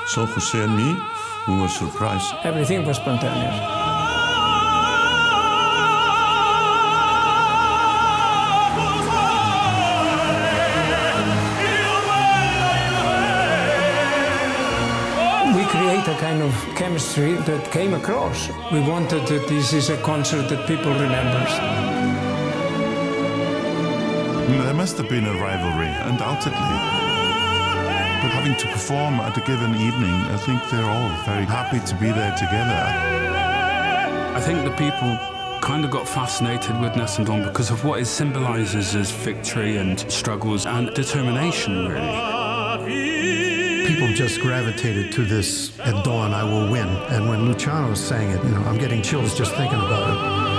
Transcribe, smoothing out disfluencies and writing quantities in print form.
So José and me, we were surprised. Everything was spontaneous. A kind of chemistry that came across. We wanted that this is a concert that people remembers. There must have been a rivalry, undoubtedly. But having to perform at a given evening, I think they're all very happy to be there together. I think the people kind of got fascinated with Nessun Dorma because of what it symbolizes as victory and struggles and determination, really. People just gravitated to this, "At dawn I will win." And when Luciano sang it, I'm getting chills just thinking about it.